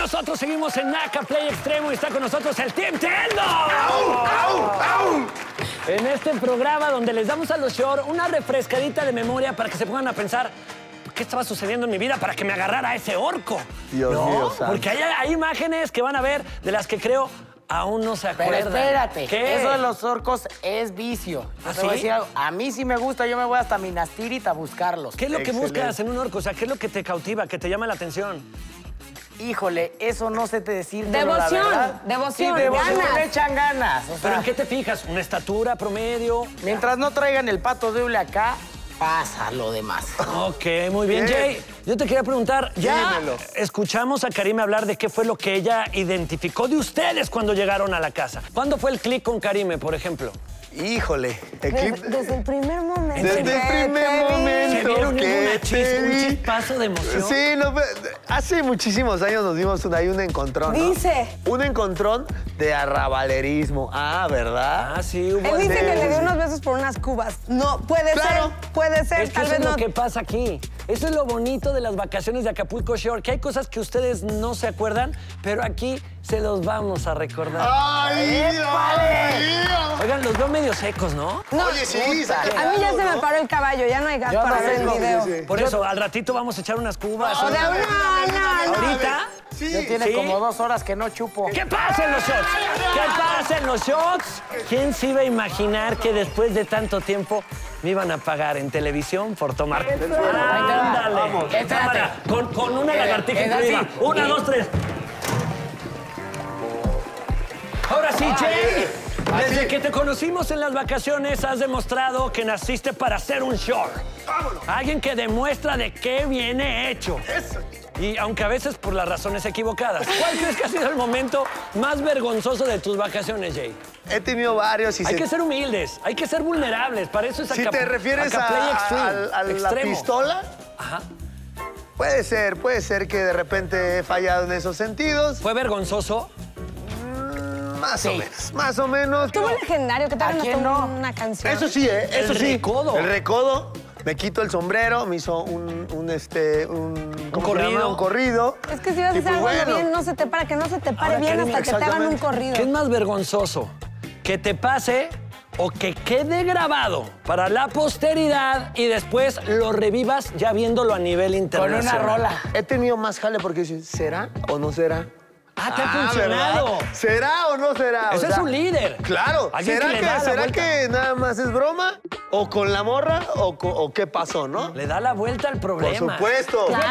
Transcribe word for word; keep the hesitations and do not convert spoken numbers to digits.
nosotros seguimos en NACA Play Extremo y está con nosotros el Team Tendo. ¡Au, au, au! En este programa donde les damos a los short una refrescadita de memoria para que se pongan a pensar qué estaba sucediendo en mi vida para que me agarrara ese orco. Dios ¿no? mío, santo. Porque hay, hay imágenes que van a ver de las que creo aún no se acuerdan. Pero espérate, ¿Qué? eso de los orcos es vicio. Yo ¿Ah, te voy a sí? decir algo. A mí sí me gusta, yo me voy hasta Minas Tirith a buscarlos. ¿Qué es lo que Excelente. buscas en un orco? O sea, ¿qué es lo que te cautiva, que te llama la atención? Híjole, eso no sé te decir. Devoción, la verdad. devoción, sí, devoción, ganas. le echan ganas. O ¿Pero sea, en qué te fijas? ¿Una estatura promedio? mientras no traigan el pato de hule acá, pasa lo demás. Ok, muy bien. Bien. Jay, yo te quería preguntar, ya Dímelo. escuchamos a Karime hablar de qué fue lo que ella identificó de ustedes cuando llegaron a la casa. ¿Cuándo fue el clic con Karime, por ejemplo? Híjole, el clip... Desde, desde el primer momento. Desde el que primer te vi. momento. ¿Se vieron en que una te chispa, un vi. chispazo de emoción? Sí, no, hace muchísimos años nos dimos un, ahí un encontrón, ¿no? Dice. Un encontrón de arrabalerismo. Ah, ¿verdad? Ah, sí, hubo... Él dice Sí, que le dio sí. unos besos por unas cubas. No, puede Claro. ser, puede ser, Es que tal eso vez es no. lo que pasa aquí. Eso es lo bonito de las vacaciones de Acapulco Shore, que hay cosas que ustedes no se acuerdan, pero aquí se los vamos a recordar. ¡Ay, Dios mío! Oigan, los veo medio secos, ¿no? No, Oye, sí, saca a mí ya algo, se me ¿no? paró el caballo, ya no hay gas Yo para no hacer el tengo, video. sí, sí. Por eso, al ratito vamos a echar unas cubas. O de una, no, no. ¿Ahorita? Sí. Ya tiene ¿Sí? como dos horas que no chupo. ¿Qué pasa en los shots? ¿Qué pasa en los shots? ¿Quién se iba a imaginar que después de tanto tiempo me iban a pagar en televisión por tomar? Ándale. Vamos. En cámara, con, con una Eh, lagartija es incluida. así. Una, Y- dos, tres. Ahora sí, Jay. Desde Así. que te conocimos en las vacaciones has demostrado que naciste para ser un short. Alguien que demuestra de qué viene hecho. Y aunque a veces por las razones equivocadas. ¿Cuál crees que ha sido el momento más vergonzoso de tus vacaciones, Jay? He tenido varios y Hay se- que ser humildes, hay que ser vulnerables. Para eso es Si Acap- te refieres a, Acaplay Extreme, a- a la extremo. pistola, Ajá. puede ser, puede ser que de repente he fallado en esos sentidos. ¿Fue vergonzoso? Más o menos, más o menos. Tuvo legendario que te ¿A hagan quién hasta no? una canción. Eso sí, ¿eh? El Eso sí. recodo. El recodo. Me quito el sombrero, me hizo un, un este, un... ¿cómo se corrido. llama? Un corrido. Es que si vas a Y hacer pues algo bueno, bien, no se te para, que no se te pare Ahora, bien Karime, hasta que te hagan un exactamente. corrido. ¿Qué es más vergonzoso? ¿Que te pase o que quede grabado para la posteridad y después lo revivas ya viéndolo a nivel Con internacional? una rola. He tenido más jale porque dices, ¿será o no será? Ah, te ha Ah, funcionado. ¿verdad? ¿Será o no será? O Ese es sea, un líder. Claro. Alguien ¿Será, que le que, da la ¿será vuelta. que nada más es broma? ¿O con la morra? ¿O, co- o qué pasó, no? Le da la vuelta al Por problema. supuesto. Claro.